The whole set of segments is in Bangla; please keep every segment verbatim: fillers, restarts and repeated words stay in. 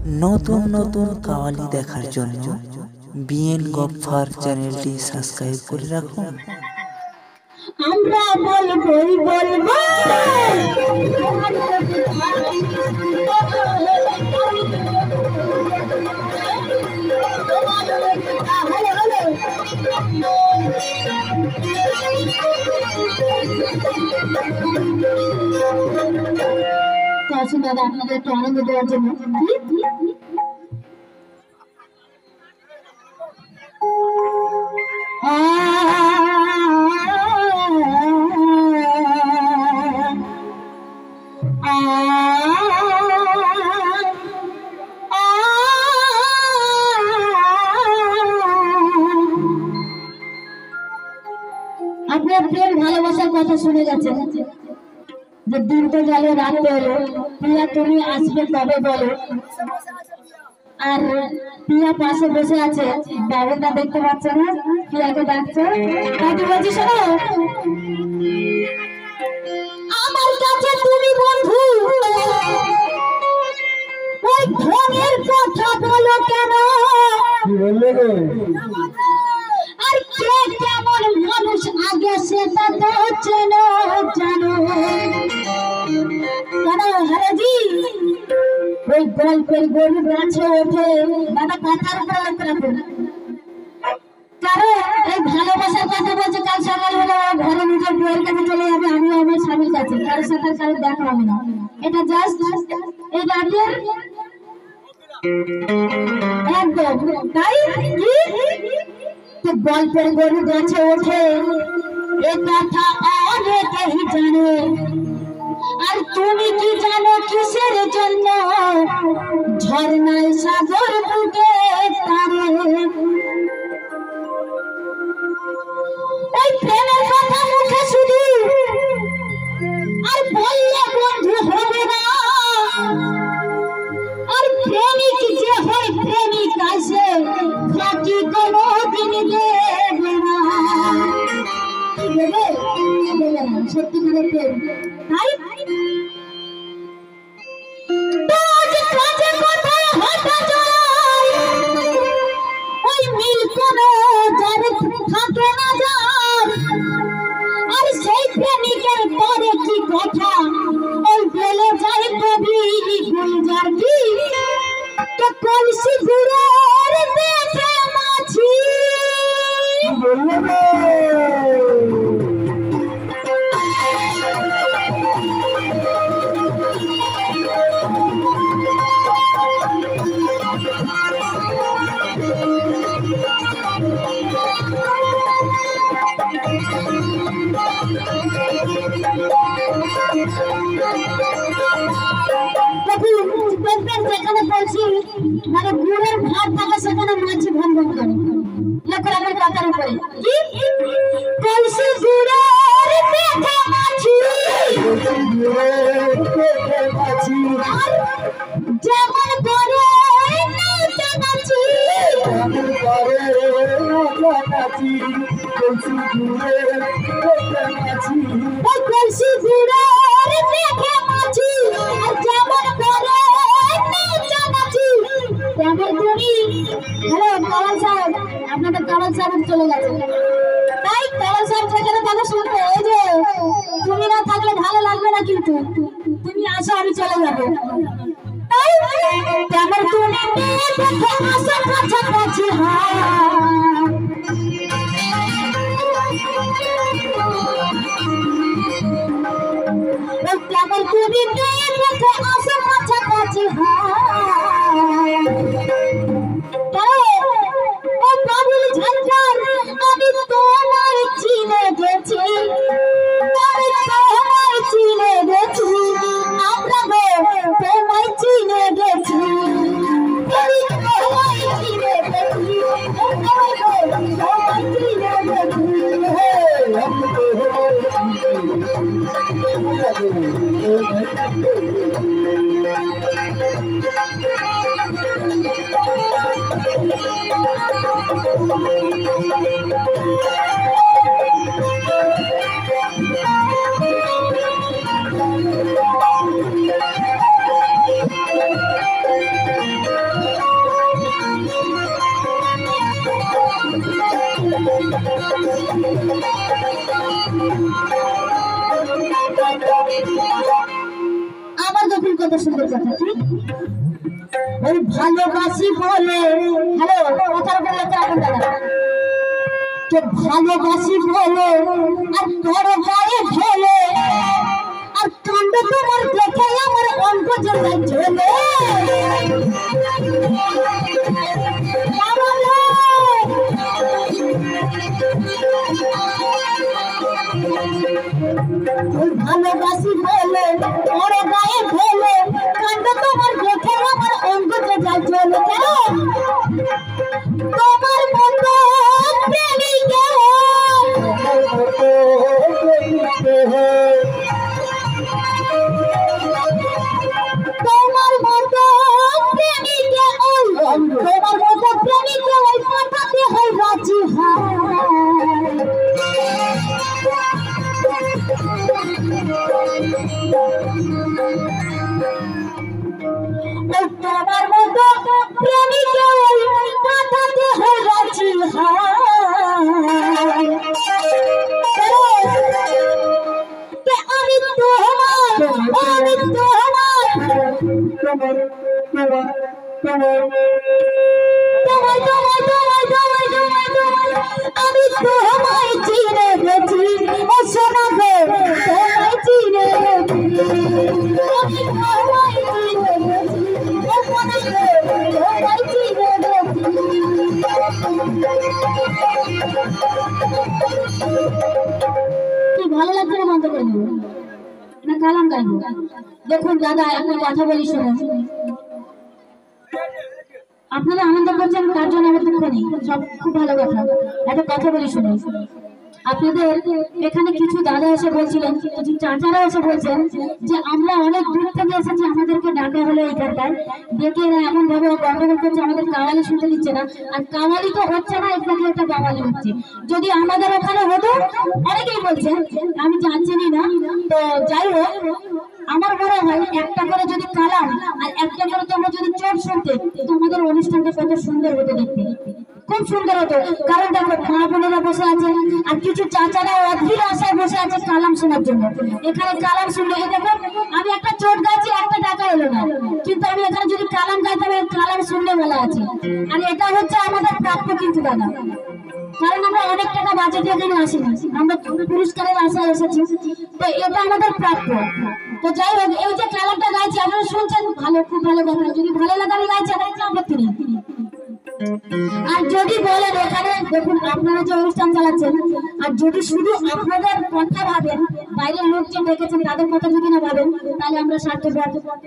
নতুন নতুন কাওয়ালি দেখার জন্য বিএন গফফার চ্যানেলটি সাবস্ক্রাইব করে রাখুন। আমরা বলবই বলবো দাদা আপনাদের একটু আনন্দ দেওয়ার জন্য আপনার প্রেম ভালোবাসার কথা শুনে গেছে যে দিন তো গেল রাত এলো, প্রিয়া তুমি আসবে কবে বলো। আর প্রিয়া পাশে বসে আছে, বাবুটা দেখতে পাচ্ছে না, প্রিয়াকে ডাকছে। কাকে বলছি শোনো, আমার কাছে তুমি বন্ধু ওই ধনের কথা বলো কেন, আর কে কেমন মানুষ আগে সেটা তো চেনো জানো কেন হারাজি ওই গল্পের গরু গাছে ওঠে। দাদা কথার উপর লক্ষ্য রাখুন, কারণ এই ভালোবাসার কথা বলছে, কাল সকাল হলে ঘরে নিজের বউয়ের কাছে চলে যাবে, আমিও আমার স্বামীর কাছে, কারোর সাথে কারোর দেখা হবে না। এটা জাস্ট এই রাতের একদম তাই গল্পের গরু গাছে ওঠে এ কথা অনেকেই জানে। আর তুমি কি জানো কিসের জন্য ঝর্ণায় সাগর বুকে তারে, ওই প্রেমের কথা মুখে শুধু আর বললে বন্ধু হবে না, আর প্রেমিক যে হয় প্রেমিক আসে বাকি কোনো দিন দেবে না, দেবে দেবে না সত্যি করে প্রেম। তাই ওই মিল কোনো যার থাকে না যার, আর সেই প্রেমিকের পরে কি কথা ওই বলে যায় কবি গুলজার কি তো কলসি গুড়ের দেখে মাছি যেখানে বলছি মানে গুড়ের ভাত থাকে সেখানে মাছি ভন ভন করে লক্ষ্য রাখার কথার উপরে কি কলসি গুড়ের দেখে মাছি যেমন করে নাচানাচি কলসি গুড়ের দেখে মাছি যেমন করে নাচানাচি তেমন তুমি। হ্যালো কামাল সাহেব, আপনাদের কামাল সাহেব চলে গেছে, তাই কামাল সাহেব যেখানে তাকে শুনবে এই যে তুমি না থাকলে ভালো লাগবে না, কিন্তু তুমি আসো আমি চলে যাবো। তাই তেমন তুমি দেখে আসো কাছাকাছি তেমন তুমি দেখে আসো কাছাকাছি বাবুল ঝঞ্ঝার আমি তোমায় চিনে গেছি, আমি তোমায় চিনে গেছি, আমরা গো তোমায় চিনে গেছি, আমি তোমায় চিনে গেছি, তোমায় গো তোমায় চিনে গেছি। আবার দেখুন কত সুন্দর কথা কি ওই ভালোবাসি বলে হ্যালো কথার উপর লক্ষ্য রাখুন দাদা তো ভালোবাসি বলে আর তোর গায়ে ঢেলে আর কাণ্ড তোমার দেখে আমার অল্প জন্য ঝোলে ভালোবাসি বলে তোর গায়ে ঢেলে কাণ্ড তোমার দেখে আমার অল্প জন্য ঝোলে তোমার মতো প্রেমিকে তোমার মতো প্রেমিকে ওই তোমার মতো প্রেমিকে ওই পাঠাতে হয় রাজি হয় তোমার মতো প্রেমিকে ওই পাঠাতে হয় রাজি হয় আমি তোমার আমি তোমার তোমার তোমার তোমার তোমার তোমার তোমার তোমার তোমার আমি তোমায় চিনে গেছি ও শোনা গো তোমায় চিনে গেছি আমি তোমায় চিনে গেছি ও শোনা গো তোমায় চিনে গেছি কি ভালো লাগছে না বন্ধ করে দেবো না কালাম গাইবো দেখুন দাদা একটা কথা বলি শুনুন আপনারা আনন্দ করছেন তার জন্য আমার দুঃখ নেই সব খুব ভালো কথা একটা কথা বলি শুনুন আপনাদের এখানে কিছু দাদা এসে বলছিলেন কিছু চাচারা এসে বলছেন যে আমরা অনেক দূর থেকে এসেছি আমাদেরকে ডাকা হলো এইখানটায় ডেকে এরা এমন ভাবে গন্ডগোল করছে আমাদের কাওয়ালি শুনতে দিচ্ছে না আর কাওয়ালি তো হচ্ছে না এখানে একটা বাঙালি হচ্ছে যদি আমাদের ওখানে হতো অনেকেই বলছে আমি জানছিনি না তো যাই হোক আমার মনে হয় একটা করে যদি কালাম আর একটা করে তোমরা যদি চোট শুনতে তোমাদের অনুষ্ঠানটা কত সুন্দর হতো দেখতে খুব সুন্দর হতো কারণ দেখো মা বোনেরা বসে আছে আর কিছু চাচারা অধীর আশায় বসে আছে কালাম শোনার জন্য এখানে কালাম শুনলে এই দেখো আমি একটা চোট গাইছি একটা টাকা এলো না কিন্তু আমি এখানে যদি কালাম গাইতে হবে কালাম শুনলে বলা আছে আর এটা হচ্ছে আমাদের প্রাপ্য কিন্তু দাদা কারণ আমরা অনেক টাকা বাজেট এখানে আসিনি আমরা পুরস্কারের আশায় এসেছি তো এটা আমাদের প্রাপ্য তো যাই হোক এই যে কালামটা গাইছি আপনারা শুনছেন ভালো খুব ভালো কথা যদি ভালো লাগালে গাইছে আপত্তি নেই আর যদি বলেন এখানে দেখুন আপনারা যে অনুষ্ঠান চালাচ্ছেন আর যদি শুধু আপনাদের কথা ভাবেন বাইরের লোক যে ডেকেছেন তাদের কথা যদি না ভাবেন তাহলে আমরা স্বার্থপর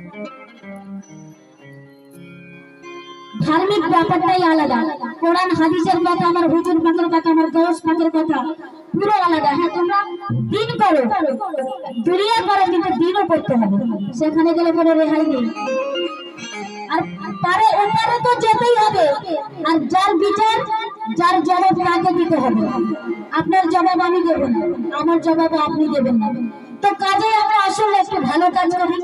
ধার্মিক ব্যাপারটাই আলাদা কোরআন হাদিসের কথা আমার হুজুর পাকের কথা আমার গাউস পাকের কথা পুরো আলাদা হ্যাঁ তোমরা দিন করো দুনিয়া করো কিন্তু দিনও করতে হবে সেখানে গেলে কোনো রেহাই নেই আর পারে ওপারে তো যেতেই হবে আর যার বিচার যার জবাব তাকে দিতে হবে আপনার জবাব আমি দেব না আমার জবাব আপনি দেবেন না তো কাজে আমরা আসলে একটু ভালো কাজ করি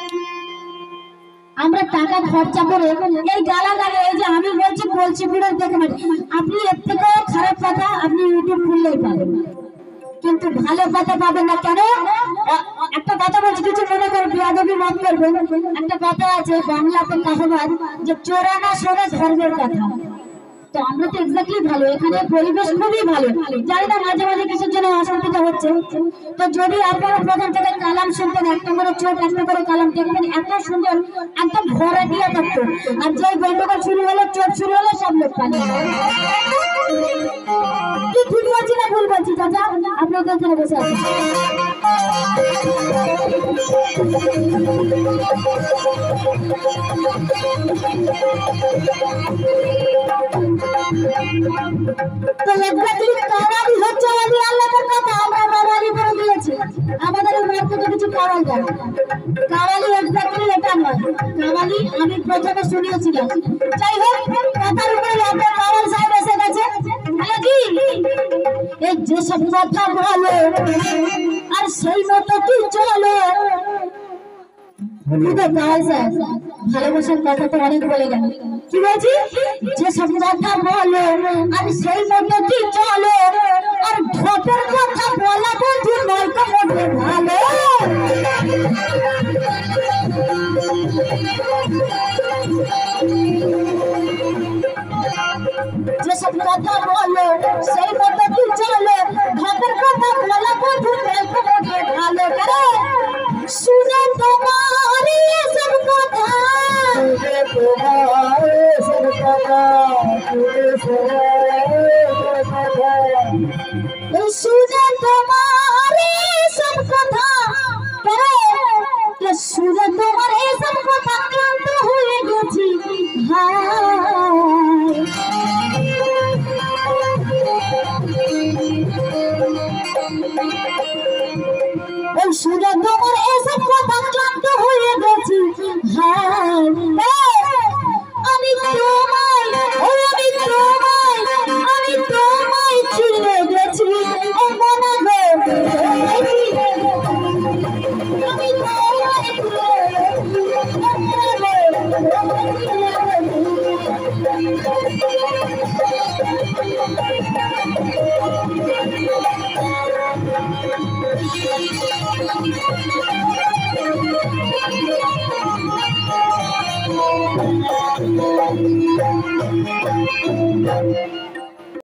আমরা টাকা খরচা করে এই গালা গালে এই যে আমি বলছি বলছি পুরো দেখেন আপনি এর থেকেও খারাপ কথা আপনি ইউটিউব খুললেই পাবেন কিন্তু ভালো কথা পাবেন না কেন একটা কথা বলছি কিছু মনে করে বিয়াদবি মত করবেন একটা কথা আছে বাংলাতে কাহাবাদ যে চোরানা শোনে ধর্মের কথা তো আমরা তো এক্স্যাক্টলি ভালো এখানে পরিবেশ খুবই ভালো জানি না মাঝে মাঝে কিছুর জন্য অসুবিধা হচ্ছে তো যদি আপনারা প্রথম থেকে কালাম শুনতেন একটা করে চোখ একটা করে কালাম দেখবেন এত সুন্দর একদম ভরা দিয়ে থাকতো আর যে গন্ডগোল শুরু হলো চোখ শুরু হলো সব লোক পালিয়ে কি ঠিক বলছি না ভুল বলছি চাচা আপনাদের এখানে বসে আছেন তো এক্স্যাক্টলি কাওয়ালি হচ্ছে আমি আল্লাহর কথা আমরা বাঙালি বলে দিয়েছি আমাদের মার্কেটে কিছু কাওয়াল যায় কাওয়ালি এক্স্যাক্টলি এটা নয় কাওয়ালি আমি প্রথমে শুনিয়েছিলাম যাই হোক কথার উপরে আপনার কাওয়াল সাহেব এসে গেছে হ্যালো জি এই যে সব কথা বলো আর সেই মতো কি চলো ভালোবাসার কথা তো অনেক বলে গেল কি বলছি যে সব কথা বলো আর সেই মতো কি চলো আর ঢপের কথা বলা বন্ধু নয় তো ভালো যেসব কথা বলো সেই মতো কি চলো ভাবের কথা বলা বন্ধুকে তোমাকে ভালো করে শুনে তোমার এসব কথা শুনে তোমার এসব কথা শুনে তোমার এসব কথা শুনে তোমার এসব কথা ক্লান্ত হয়ে গেছি ভাই ওই শুনে তোমার এসব কথা ক্লান্ত হয়ে গেছি আমি তোমায় ওই আমি তোমায় আমি তোমায় চিনে গেছি ও মনে গো আমি তোমায় Thank you.